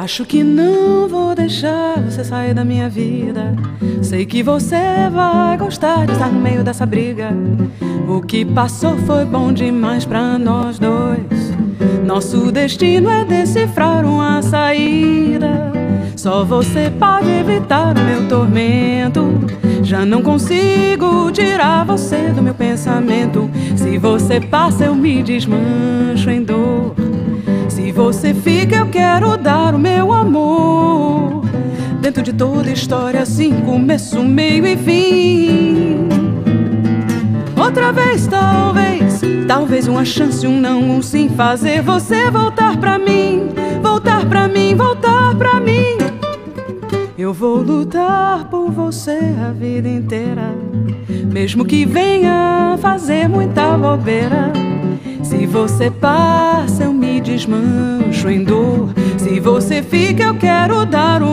Acho que não vou deixar você sair da minha vida. Sei que você vai gostar de estar no meio dessa briga. O que passou foi bom demais pra nós dois. Nosso destino é decifrar uma saída. Só você pode evitar o meu tormento. Já não consigo tirar você do meu pensamento. Se você passa eu me desmancho em dor. Se você fica eu quero dar o meu amor. Dentro de toda história assim, começo, meio e fim. Outra vez talvez uma chance, um não, um sim. Fazer você voltar pra mim, voltar pra mim, voltar pra mim. Eu vou lutar por você a vida inteira, mesmo que venha fazer muita bobeira. Se você passa eu me desmancho em dor. Se você fica eu quero dar o